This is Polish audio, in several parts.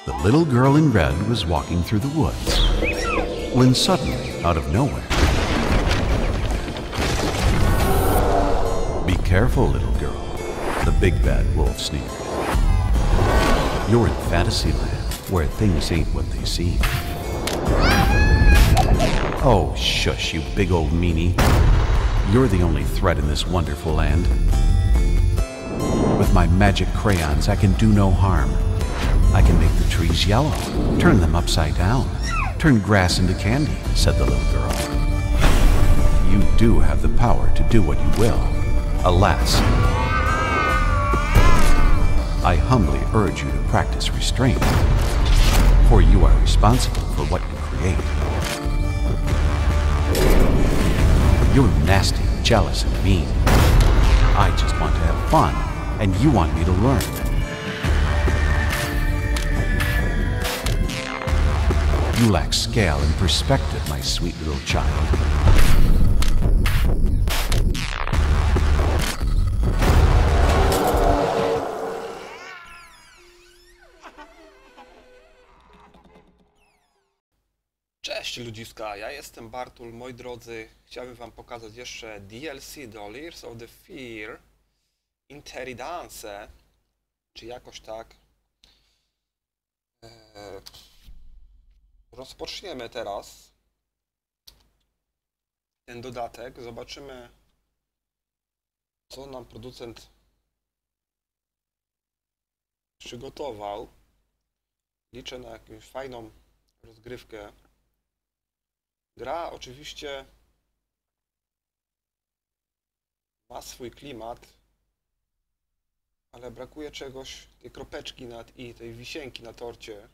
The little girl in red was walking through the woods, when suddenly, out of nowhere... Be careful, little girl, the big bad wolf sneered. You're in Fantasyland, where things ain't what they seem. Oh, shush, you big old meanie. You're the only threat in this wonderful land. With my magic crayons, I can do no harm. I can make the trees yellow, turn them upside down, turn grass into candy, said the little girl. You do have the power to do what you will. Alas, I humbly urge you to practice restraint, for you are responsible for what you create. You're nasty, jealous, and mean. I just want to have fun, and you want me to learn. You lack scale and perspective, my sweet little child. Cześć ludziska, ja jestem Bartul, moi drodzy. Chciałbym wam pokazać jeszcze DLC do Layers of the Fear Interidance, czy jakoś tak. Rozpoczniemy teraz ten dodatek. Zobaczymy, co nam producent przygotował. Liczę na jakąś fajną rozgrywkę. Gra oczywiście ma swój klimat, ale brakuje czegoś, tej kropeczki nad i, tej wisienki na torcie.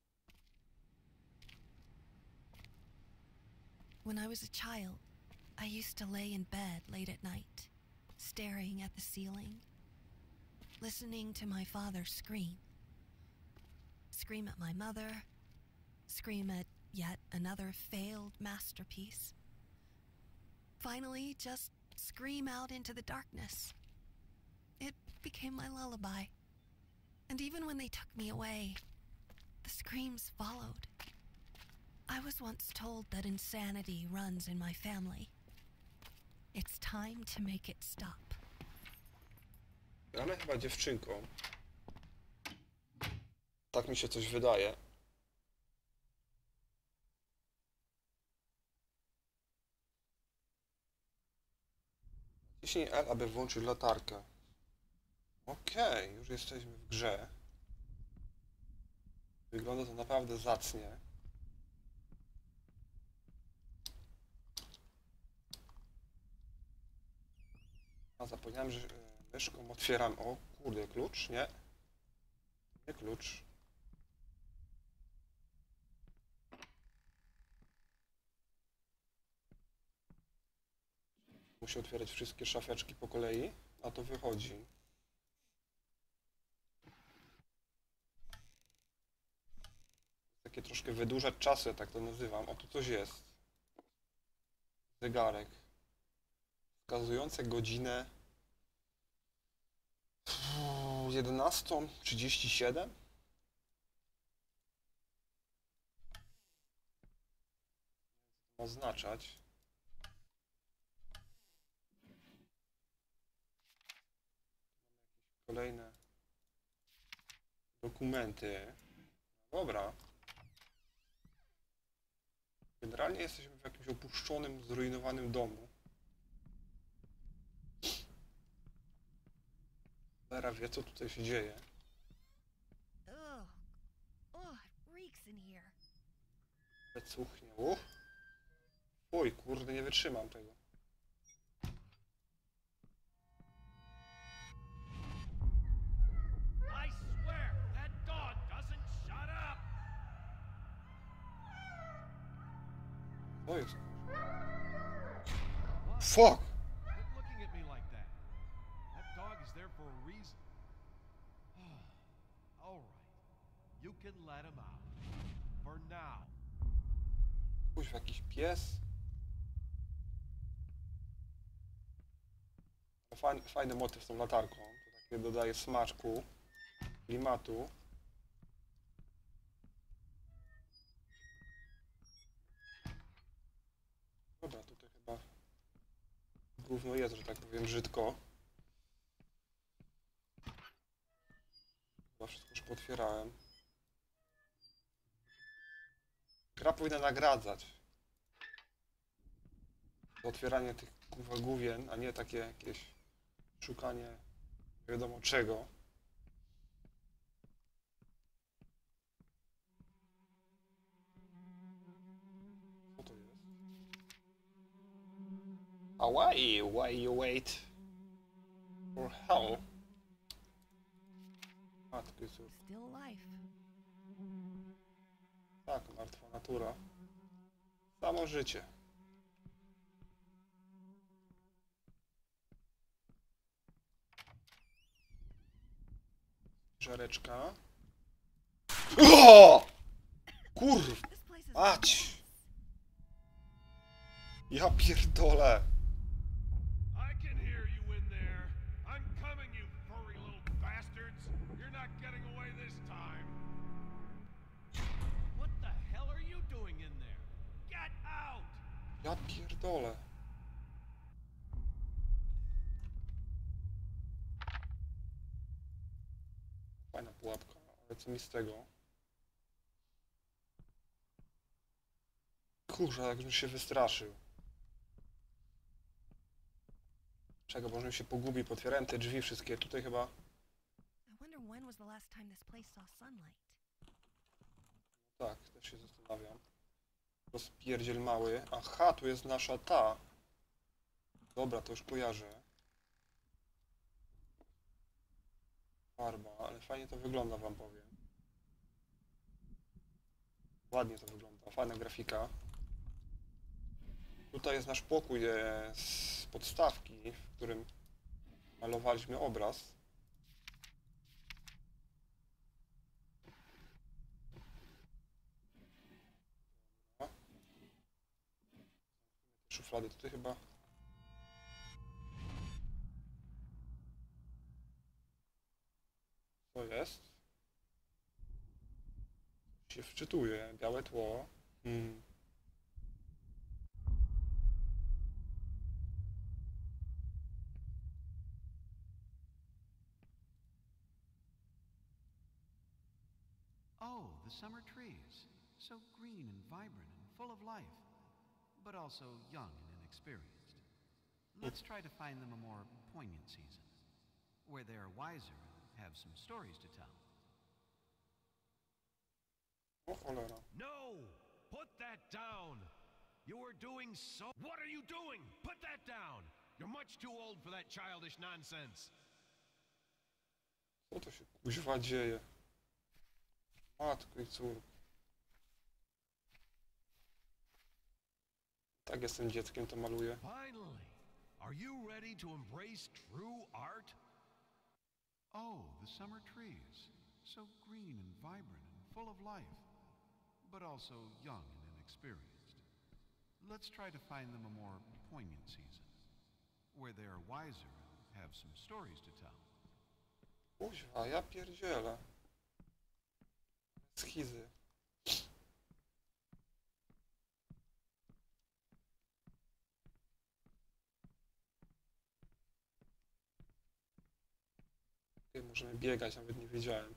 When I was a child, I used to lay in bed late at night, staring at the ceiling, listening to my father scream. Scream at my mother, scream at yet another failed masterpiece. Finally, just scream out into the darkness. It became my lullaby. And even when they took me away, the screams followed. I was once told that insanity runs in my family. It's time to make it stop. Gramy chyba dziewczynką. Tak mi się coś wydaje. Ciśnij L, aby włączyć latarkę. Okej, już jesteśmy w grze. Wygląda to naprawdę zacnie. A zapomniałem, że myszką otwieram... O kurde, klucz? Nie. Nie klucz. Musi otwierać wszystkie szafeczki po kolei, a to wychodzi. Takie troszkę wydłużać czasu, ja tak to nazywam. O, tu coś jest. Zegarek. Wskazujące godzinę 11:37. Oznaczać. Kolejne dokumenty. Dobra. Generalnie jesteśmy w jakimś opuszczonym, zrujnowanym domu. Vera wie, co tutaj się dzieje. Cuchnie. Oj, kurde, nie wytrzymam tego. Co jest? Fuck! Quit looking at me like that. That dog is there for a reason. All right. You can let him out. For now. Kuźwa, jakiś pies? Fajny motyw z tą latarką. To takie dodaje smaczku, klimatu. gówno jest, że tak powiem brzydko. Chyba wszystko już potwierałem. Gra powinna nagradzać za otwieranie tych kurwa główien, a nie takie jakieś szukanie nie wiadomo czego. Co to jest? A why you wait for hell? Matko Jezu. Still alive. Tak, martwa natura. Samo życie. Żareczka. O! Kurw! This place is Mać! Ja pierdolę! I can hear you in there. I'm coming, you furry little bastards. You're not getting away this time. What the hell are you doing in there? Get out! Ja pierdolę. Fajna pułapka, ale co mi z tego? Kurwa, jak już się wystraszył. Czego, bo on się pogubi, potwierałem te drzwi wszystkie, tutaj chyba... I wonder when was the last time this place saw sunlight. Tak, też się zastanawiam. Rozpierdziel mały. Aha, tu jest nasza ta. Dobra, to już kojarzę. Farba, ale fajnie to wygląda, wam powiem. Ładnie to wygląda, fajna grafika. Tutaj jest nasz pokój z podstawki, w którym malowaliśmy obraz. Szuflady tutaj chyba. Co jest? Się wczytuje. Białe tło. Oh, the summer trees. So green and vibrant and full of life, but also young and inexperienced. Let's try to find them a more poignant season, where they are wiser and have some stories to tell. O cholera. No! Put that down! You are doing so... What are you doing? Put that down! You're much too old for that childish nonsense. Co to się kuźwa dzieje? Matko i córko. Tak jestem dzieckiem, to maluję. Finally! Are you ready to embrace true art? Oh, the summer trees. So green and vibrant and full of life, but also young and inexperienced. Let's try to find them a more poignant season, where they are wiser and have some stories to tell. Kuźwa, ja pierdzielę. Schizy. Możemy biegać, nawet nie wiedziałem.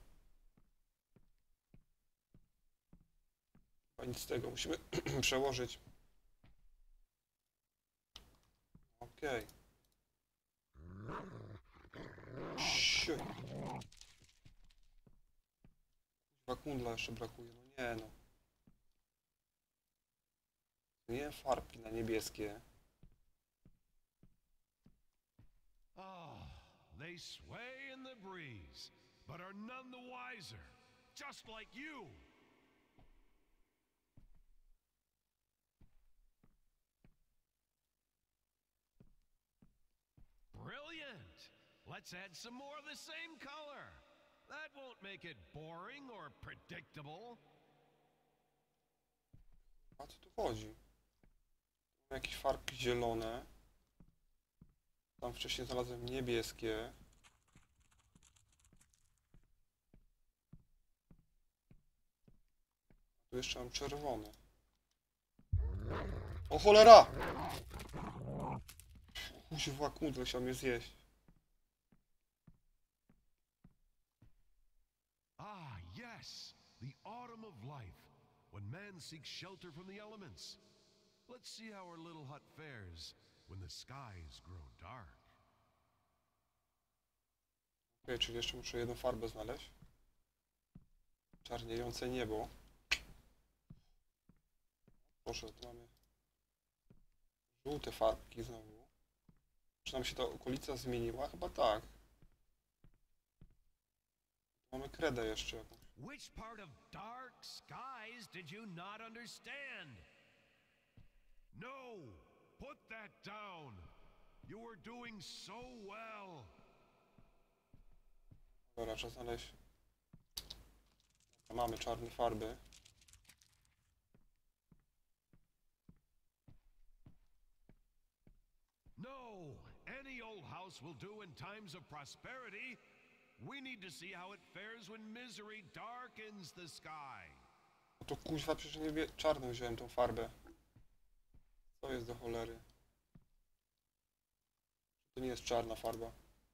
Chyba nic z tego, musimy przełożyć. Okej. Siu. Chyba kundla jeszcze brakuje, no nie no. Nie farbki na niebieskie. Oh, they sway in the breeze, but are none the wiser, just like you. Brilliant! Let's add some more of the same color. That won't make it boring or predictable. A co tu chodzi? Jakieś farbki zielone. Tam wcześniej znalazłem niebieskie. Tu jeszcze mam czerwone. O cholera! Kuźwa, kundel chciał mnie zjeść. Ah, yes, the autumn of life, when man seeks shelter from the elements. Let's see how our little hut fares when the skies grow dark. Okej, czyli jeszcze muszę jedną farbę znaleźć. Czarniejące niebo. Proszę, tu mamy żółte farbki znowu. Czy nam się ta okolica zmieniła? Chyba tak. Mamy kredę jeszcze jakąś. Which part of dark skies did you not understand? No! Put that down! You were doing so well! Dobra, trzeba znaleźć. Mamy czarne farby. No! Any old house will do in times of prosperity. We need to see how it fares when misery darkens the sky. No to kuźwa, przecież nie czarną wziąłem tą farbę. Co jest do cholery? To nie jest czarna farba.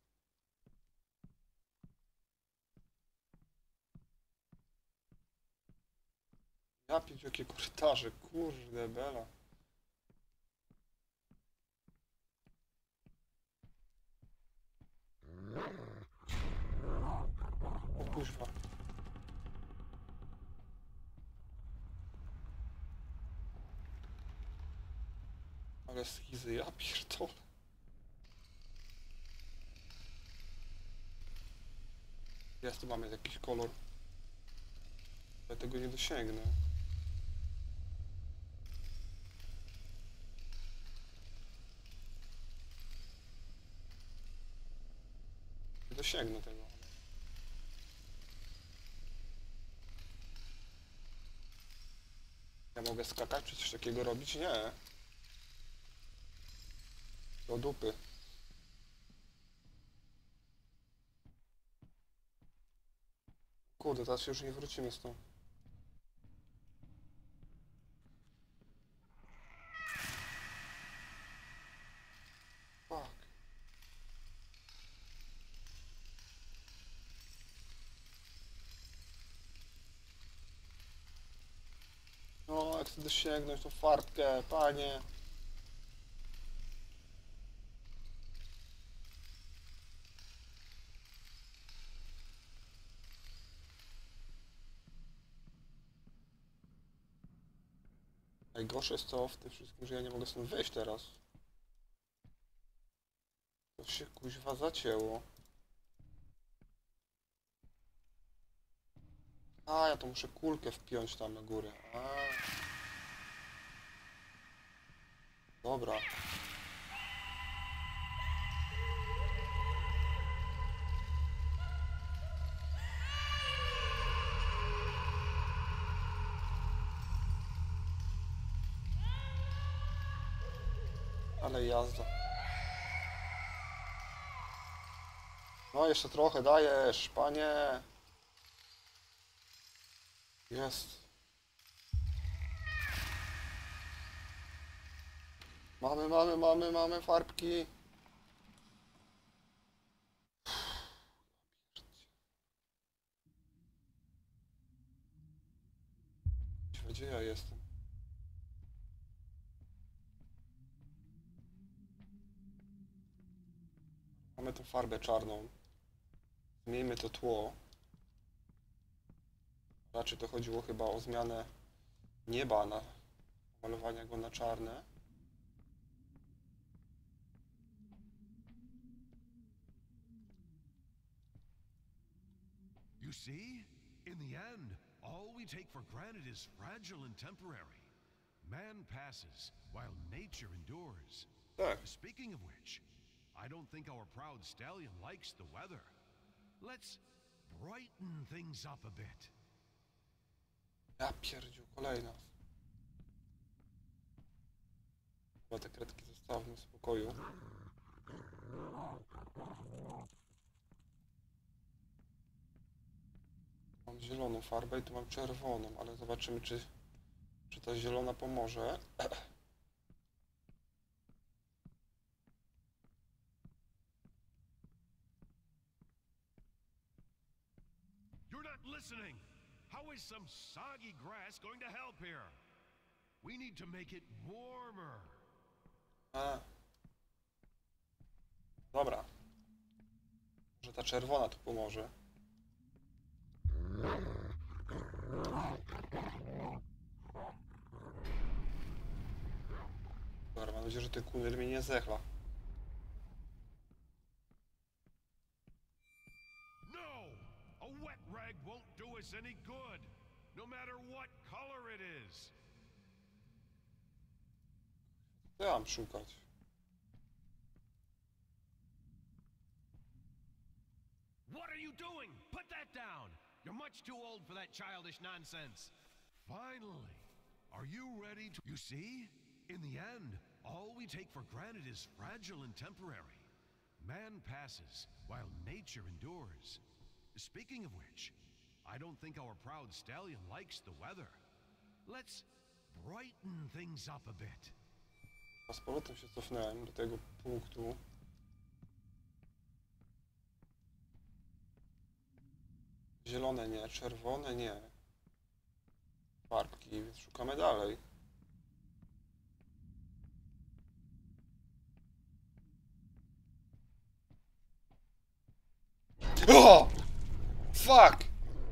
Ja pięć jakie korytarze, kurde bela. O kuźwa. Ale schizy, ja pierdolę. Jest, tu mamy jakiś kolor. Ja tego nie dosięgnę. Nie dosięgnę tego. Ja mogę skakać czy coś takiego robić? Nie. Do dupy. Kurde, teraz już nie wrócimy stąd. Fuck. No, jak chcę dosięgnąć tą farbkę, panie. Najgorsze jest to w tym wszystkim, że ja nie mogę stąd wyjść teraz. To się kuźwa zacięło. A, ja to muszę kulkę wpiąć tam na górę. A. Dobra. Ale jazda. No jeszcze trochę dajesz, panie. Jest. Mamy farbki. Gdzie ja jestem? Mamy tę farbę czarną. Zmieńmy to tło. Raczej to chodziło chyba o zmianę nieba, na malowanie go na czarne. You see? In the end, all we take for granted is fragile and temporary. Man passes, while nature endures. Tak. Speaking of which, I don't think our proud stallion likes the weather. Let's brighten things up a bit. Ja pierdziu, kolejna. Chyba te kredki zostawmy w spokoju. Mam zieloną farbę i tu mam czerwoną, ale zobaczymy, czy ta zielona pomoże. not listening. How is some soggy grass going to help here? We need to make it warmer. A. Dobra. Może ta czerwona tu pomoże. Dobra, mam nadzieję, że ten kunel mnie nie zechla. No! A wet rag won't do us any good, no matter what color it is. Co ja mam szukać? What are you doing? Put that down! You're much too old for that childish nonsense. Finally! Are you ready to... You see? In the end, all we take for granted is fragile and temporary. Man passes, while nature endures. Speaking of which, I don't think our proud stallion likes the weather. Let's brighten things up a bit. A z powrotem się cofnąłem do tego punktu. Zielone nie, czerwone nie. Farbki, więc szukamy dalej. O! Fuck!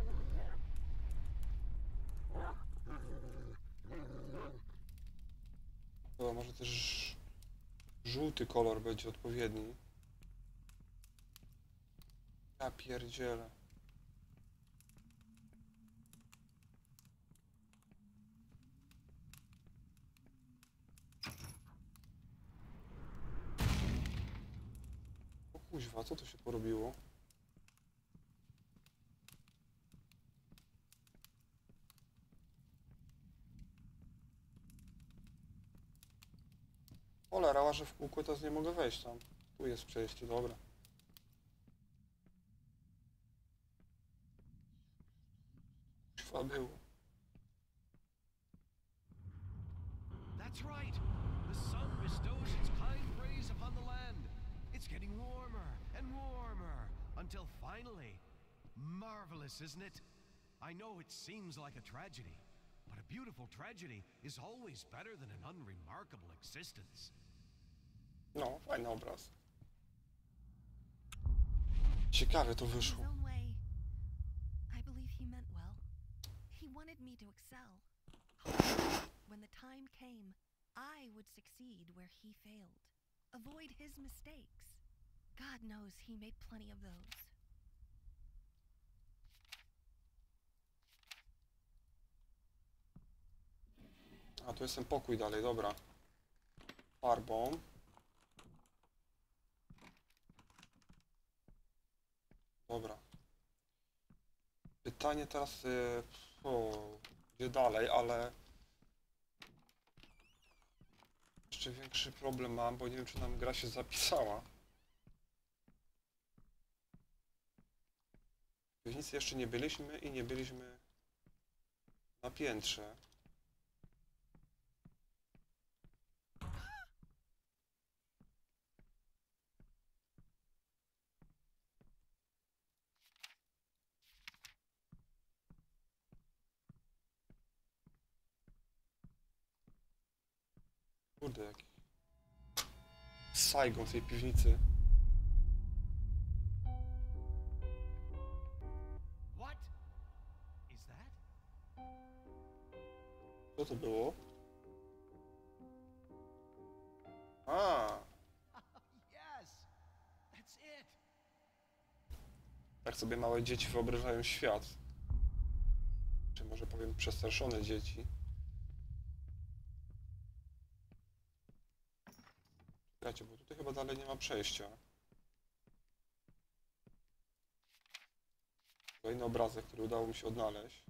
Dobra, może też żółty kolor będzie odpowiedni. Ja pierdzielę. O kuźwa, co to się porobiło? Cholera, łażę w kółko, teraz nie mogę wejść tam. Tu jest przejście, dobra. Kuźwa było. That's right. The sun bestows its kind rays upon the land. It's getting warmer and warmer until finally... Marvelous, isn't it? I know it seems like a tragedy, but a beautiful tragedy is always better than an unremarkable existence. No, fajny obraz. Ciekawe to In his wyszło. own way, I believe he meant well. He wanted me to excel. When the time came, I would succeed where he failed. Avoid his mistakes. God knows he made plenty of those. A tu jest ten pokój dalej, dobra. Farbą. Dobra. Pytanie teraz, gdzie dalej, ale... Jeszcze większy problem mam, bo nie wiem, czy nam gra się zapisała. W piwnicy jeszcze nie byliśmy i nie byliśmy na piętrze. Kurde, jaki Saigon w tej piwnicy. What is that? Co to było? A, Yes, that's it. tak sobie małe dzieci wyobrażają świat. Czy może powiem przestraszone dzieci. Czekajcie, bo tutaj chyba dalej nie ma przejścia. Kolejny obrazek, który udało mi się odnaleźć.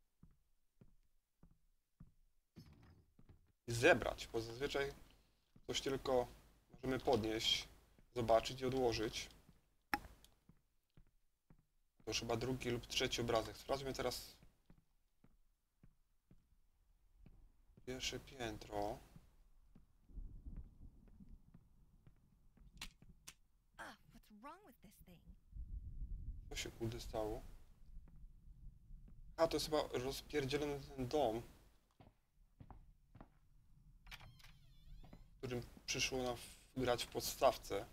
I zebrać, bo zazwyczaj coś tylko możemy podnieść, zobaczyć i odłożyć. To już chyba drugi lub trzeci obrazek. Sprawdźmy teraz pierwsze piętro. What's wrong with this thing? Co się kurde stało? A, to jest chyba rozpierdzielony ten dom, w którym przyszło nam grać w podstawce.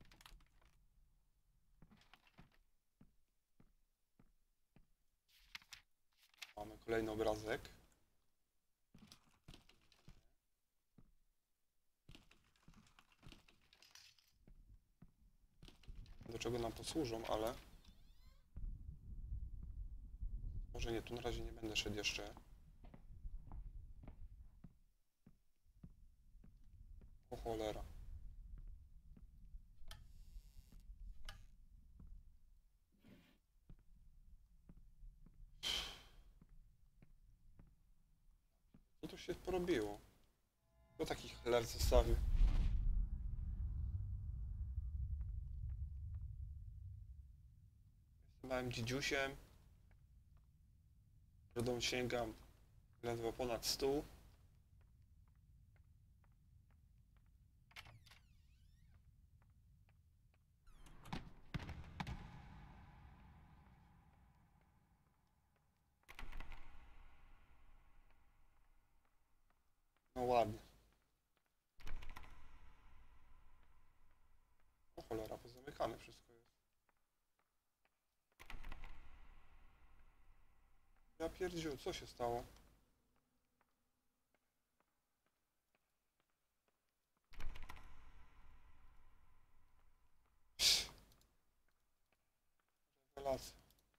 Mamy kolejny obrazek. Do czego nam posłużą, ale... Może nie, tu na razie nie będę szedł jeszcze. O cholera. Co tu się porobiło? Kto taki chleb zostawił? Jestem małym dzidziusiem. Brodą sięgam ledwo ponad stół. No ładnie. O cholera, pozamykane wszystko jest. Ja pierdziu, co się stało? Rewelacja.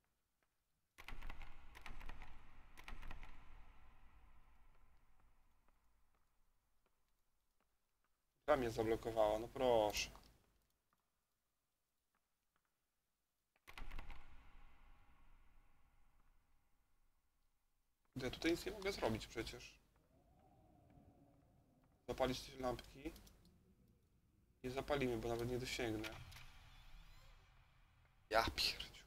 Gra mnie zablokowała, no proszę. Ja tutaj nic nie mogę zrobić przecież. Zapalić te lampki. Nie zapalimy, bo nawet nie dosięgnę. Ja pierdziu.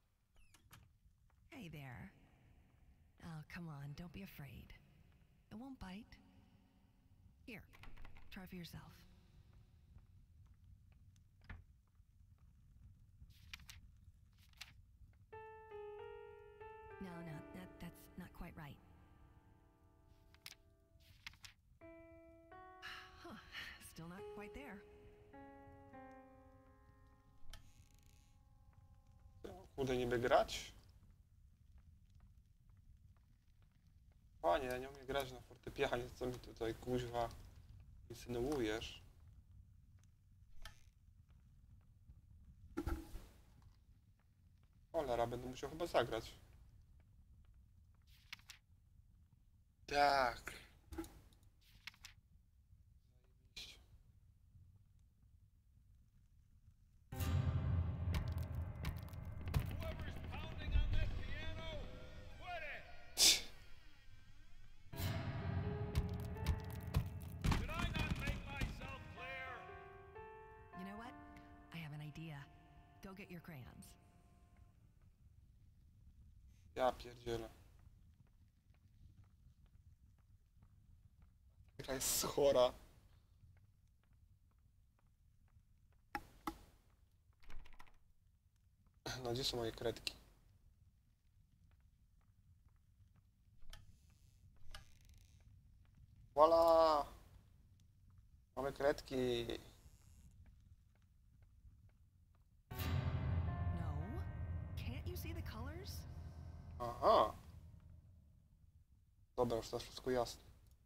Hey there. Oh, come on, don't be afraid. It won't bite. Here, try for yourself. No, that's not quite right. Huh, still not quite there. Kurde, niby grać? Panie, ja nie umiem grać na fortepianie, co mi tutaj kuźwa insynuujesz? Cholera, będę musiał chyba zagrać. Tak. Zajebiście. Whoever's pounding on that piano, quit it! Did I not make myself clear? You know what? I have an idea. Go get your crayons. Ja pierdzielę. Gra jest chora. No gdzie są moje kredki? Voila! Mamy kredki. No? Can't you see the colors? Aha. Dobra, już teraz wszystko jasne.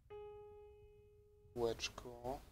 Kółeczko.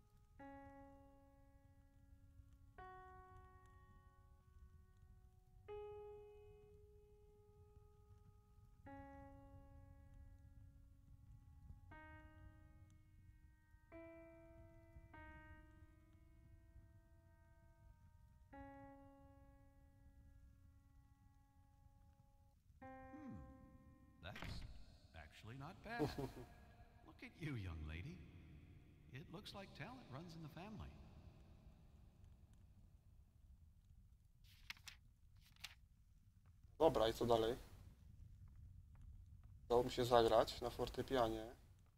That's actually not bad. Look at you, young lady. It looks like talent runs in the family. Dobra, i co dalej? Udało mi się zagrać na fortepianie.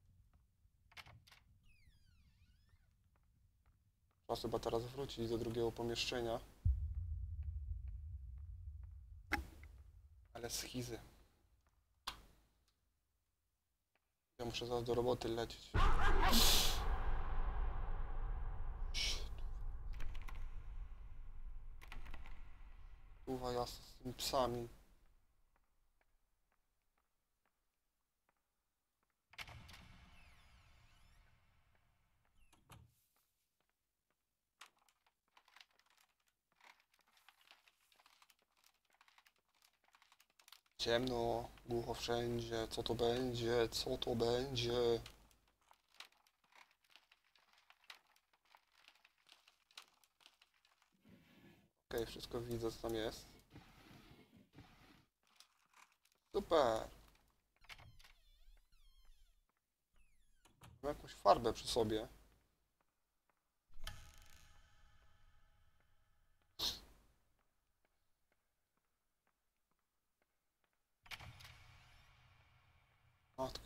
Czas chyba teraz wrócić do drugiego pomieszczenia. Ale schizy. Ja muszę zaraz do roboty lecieć. Uwa jasno z tymi psami. Ciemno, głucho wszędzie, co to będzie, co to będzie. Okej, wszystko widzę, co tam jest. Super. Mam jakąś farbę przy sobie. Matko.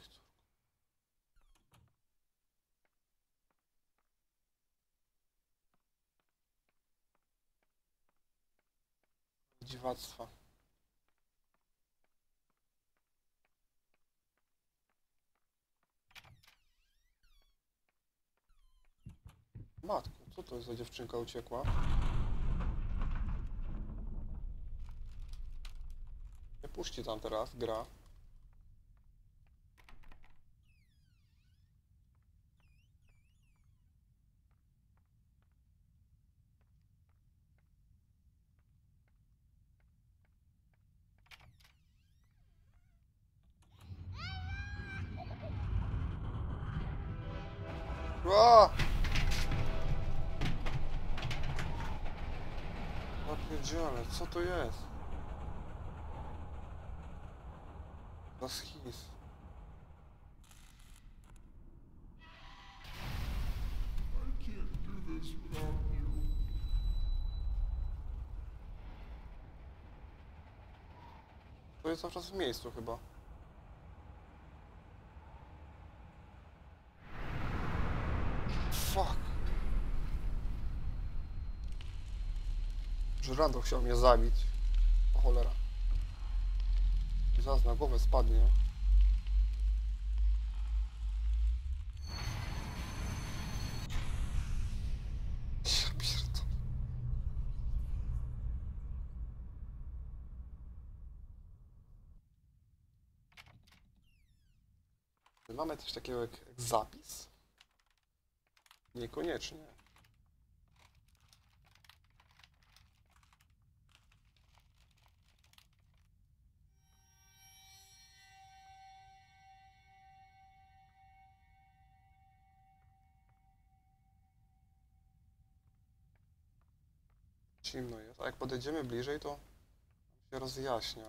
Dziwactwa. Matko, co to za dziewczynka uciekła? Nie puści tam teraz, gra. Ua! Napierdzielę, co to jest? Za schis. To jest cały czas w miejscu chyba. Fuck. Żyrandol chciał mnie zabić. O cholera. Zaraz na głowę spadnie. Ja pierdolę. Mamy coś takiego jak zapis? Niekoniecznie. Zimno jest, a jak podejdziemy bliżej, to się rozjaśnia.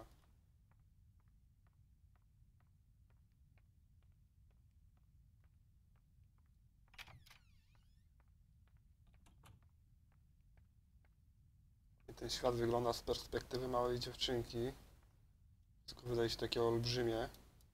I ten świat wygląda z perspektywy małej dziewczynki. Wszystko wydaje się takie olbrzymie.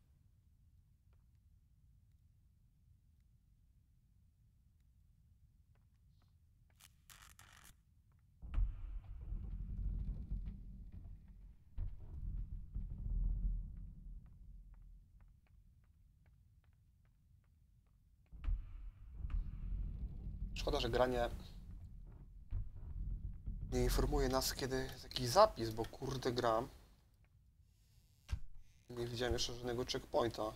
Szkoda, że granie nie informuje nas, kiedy jest jakiś zapis, bo kurde gram. Nie widziałem jeszcze żadnego checkpointa.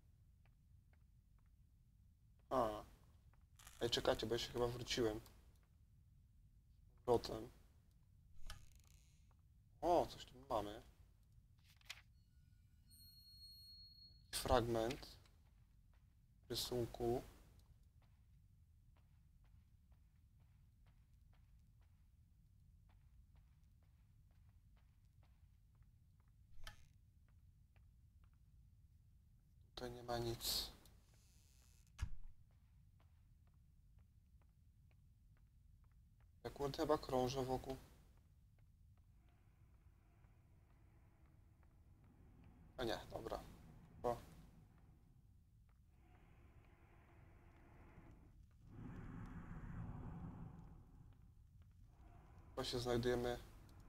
Ej, czekajcie, bo ja się chyba wróciłem. Powrotem. O, coś tu mamy. Fragment rysunku. Tutaj nie ma nic. Ja kurde chyba krążę wokół. A nie, dobra. O. To się znajdujemy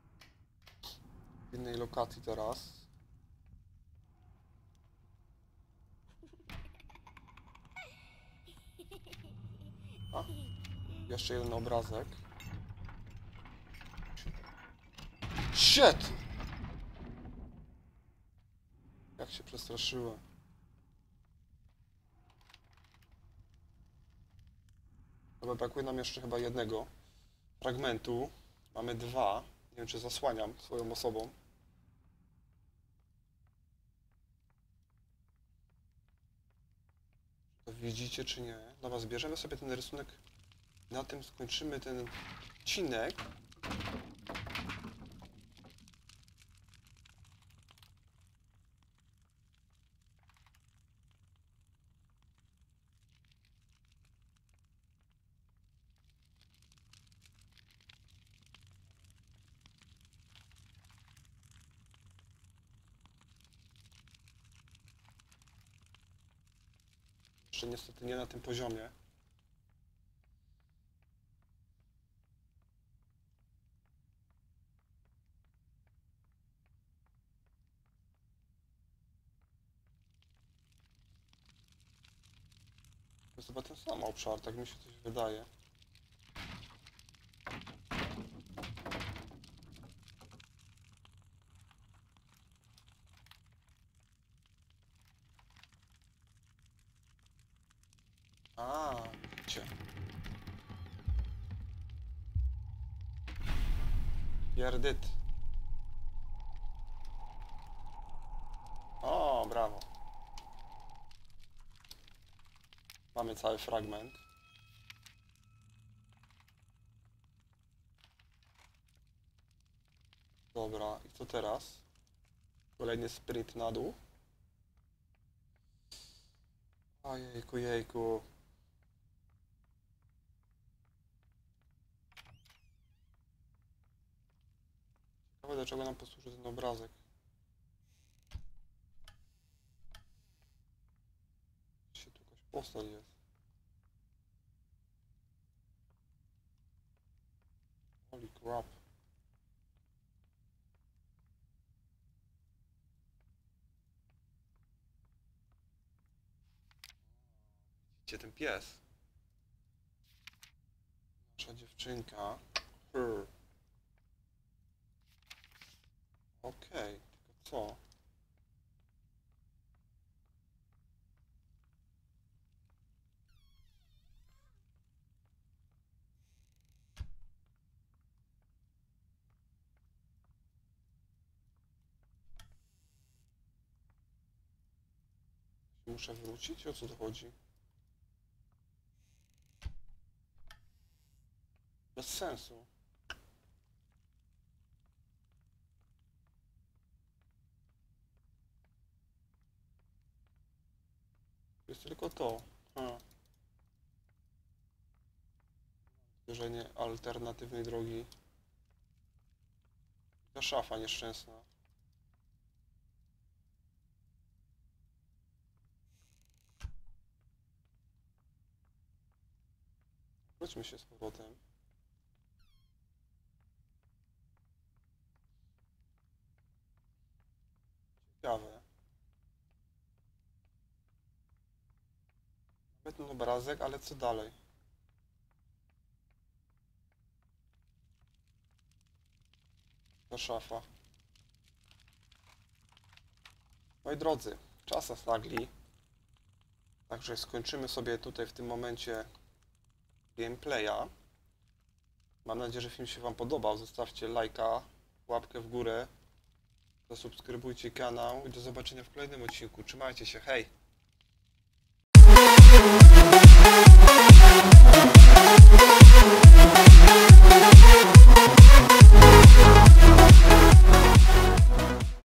w innej lokacji teraz. A, jeszcze jeden obrazek. Shit! Jak się przestraszyłem. Dobra, brakuje nam jeszcze chyba jednego fragmentu. Mamy dwa. Nie wiem, czy zasłaniam swoją osobą. To widzicie, czy nie? Dobra, zbierzemy sobie ten rysunek. Na tym skończymy ten odcinek. Jeszcze niestety nie na tym poziomie. To jest chyba ten sam obszar, tak mi się coś wydaje. A, widzicie. Pierdyt. O, brawo. Mamy cały fragment. Dobra, i co teraz? Kolejny sprint na dół. Ojejku, jejku. Ciekawe, do czego nam posłuży ten obrazek. Czy tu jakaś postać jest? Holy crap. Widzicie ten pies? Nasza dziewczynka. Okej, tylko co? Muszę wrócić? O co tu chodzi? Bez sensu. Jest tylko to. Uderzenie alternatywnej drogi. Ta szafa nieszczęsna. Wróćmy się z powrotem. Ciekawe. Mamy ten obrazek, ale co dalej? Ta szafa. Moi drodzy, czas nas nagli. Także skończymy sobie tutaj w tym momencie gameplaya. Mam nadzieję, że film się Wam podobał. Zostawcie lajka, łapkę w górę, zasubskrybujcie kanał i do zobaczenia w kolejnym odcinku. Trzymajcie się, hej!